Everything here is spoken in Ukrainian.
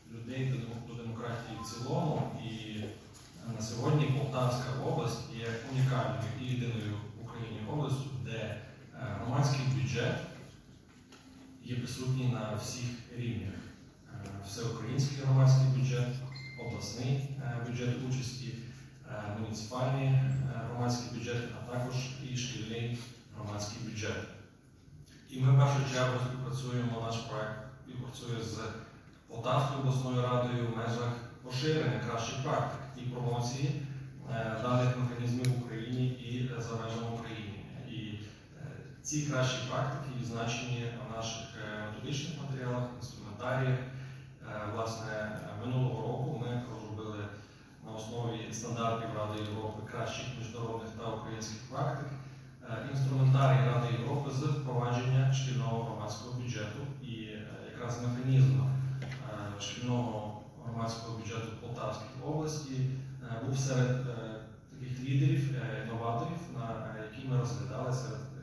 людей до демократії в цілому. І на сьогодні Полтавська область є унікальною і єдиною в Україні областю, де громадський бюджет є присутній на всіх рівнях. Всеукраїнський громадський бюджет, обласний бюджет участі, муніципальний громадський бюджет, а також і шкільний громадський бюджет. І ми в першу чергу співпрацюємо, наш проект співпрацює з Полтавською обласною радою в межах поширення кращих практик і промоції даних механізмів в Україні і за межами України. І ці кращі практики відзначені в наших методичних матеріалах, інструментаріях. Власне, минулого року ми розробили на основі стандартів Ради Європи кращих міжнародних та українських практик інструментарій Ради Європи з впровадження шкільного громадського бюджету. І якраз механізм шкільного громадського бюджету в Полтавській області був серед таких лідерів, новаторів, які ми розглядали серед